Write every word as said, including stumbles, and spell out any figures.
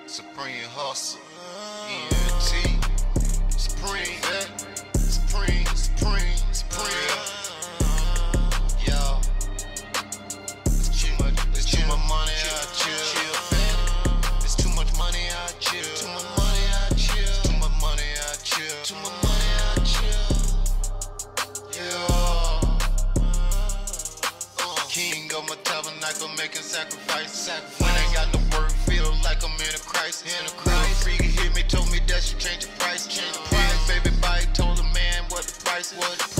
Supreme hustle, E N T, Supreme, Supreme, Supreme, Supreme. Yo, it's too much, it's too much money out chill. It's too much money out chill. Too much money out chill. Too much money out chill. Too much money out chill. Yeah. King of my tabernacle, making sacrifice. Sacrifice. When I got no work, feel like I'm in a crisis. In a crisis. Freaky hit me, told me that she changed the price. Change the price. Baby bite, told the man what the price is. What